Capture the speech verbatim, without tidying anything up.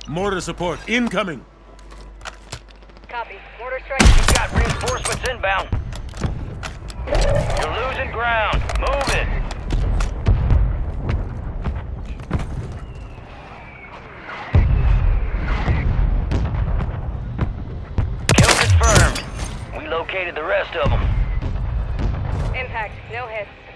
Mortar support incoming. Copy. Mortar strike. You've got reinforcements inbound. You're losing ground. Move it. Kill confirmed. We located the rest of them. Impact. No hits.